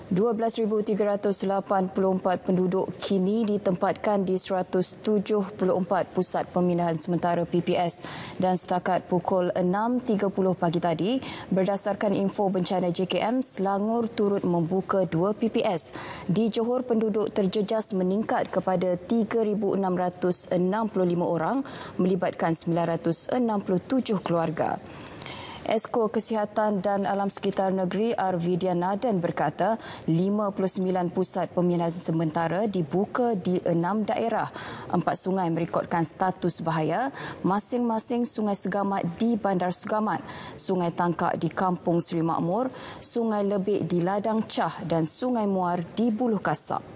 12,384 penduduk kini ditempatkan di 174 pusat pemindahan sementara PPS dan setakat pukul 6.30 pagi tadi, berdasarkan info bencana JKM, Selangor turut membuka 2 PPS. Di Johor, penduduk terjejas meningkat kepada 3,665 orang melibatkan 967 keluarga. Esko Kesihatan dan Alam Sekitar Negeri Arvidian Nadan berkata 59 pusat pemindahan sementara dibuka di 6 daerah. 4 sungai merekodkan status bahaya, masing-masing Sungai Segamat di Bandar Segamat, Sungai Tangkak di Kampung Seri Makmur, Sungai Lebik di Ladang Cah dan Sungai Muar di Buluh Kasab.